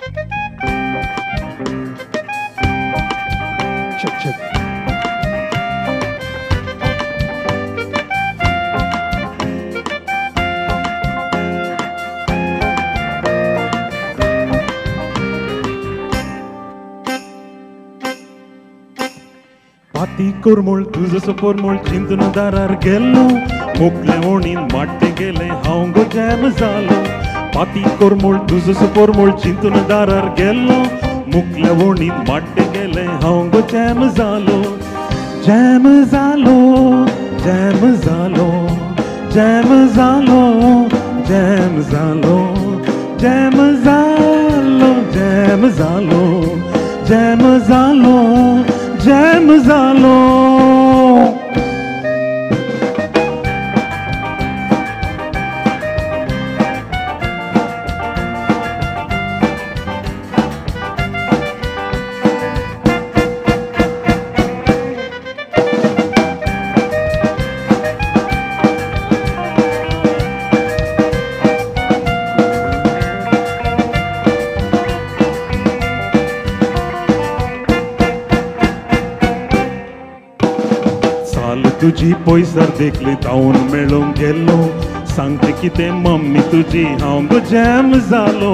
Check, check. पाती कोरमोळ तुझं सोपोरमोळ चिंतून दारार गेलो मोकले ओणीन माट्टे गेले हांव गो जॅम जालो पाती कोरमोळ तुझं सोपोरमोळ चिंतून दारार गेलो मोकले ओणीन माट्टे गेले हांव गो जॅम जालो जॅम जालो जॅम जालो जॅम जालो जॅम जालो जॅम जालो जॅम जालो जॅम जालो जॅम जालो तुझी पयसर देखली तावन मेळूंक गेलो सांगते कितें मम्मी तुजी हांव गो जॅम जालो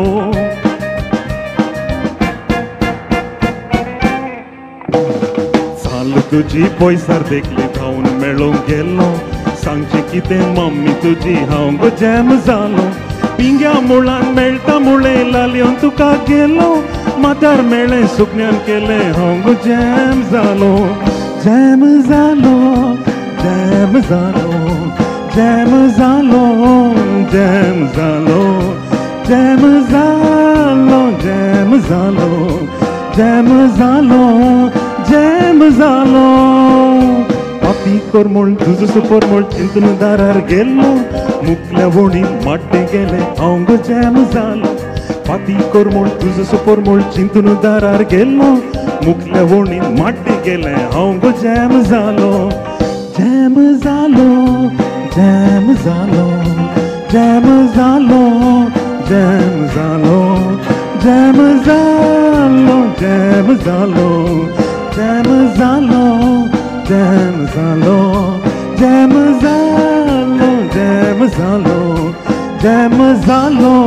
साल तुझी पयसर देखली तावन मेळूंक गेलो सांगचे कितें मम्मी तुजी हांव गो जॅम जालो पिंग्या मुळान मेळटा मुळे लालयोन तुका गेलो माथ्यार मेळ्ळें सुकण्यान केलें हांव गो जॅम जालो जॅम जालो जॅम जालो जॅम जालो जॅम जालो जॅम जालो जॅम जालो जॅम जालो जॅम जालो पाती कोरमोळ तुझं सोपोरमोळ चिंतून दारार गेलो मुकल्या वोणीन माट्टे गेले हांव गो जॅम जालो पाती कोरमोळ तुझं सोपोरमोळ चिंतून दारार गेलो मुकल्या वोणीन माट्टे गेले हांव गो जॅम जालो जॅम जालो जॅम जालो जॅम जालो जॅम जालो जॅम जालो जॅम जालो जॅम जालो जॅम जालो जॅम जालो जॅम जालो जॅम जालो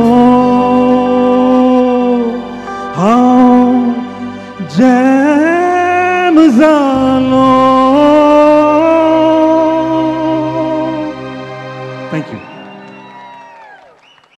हांव जॅम जालो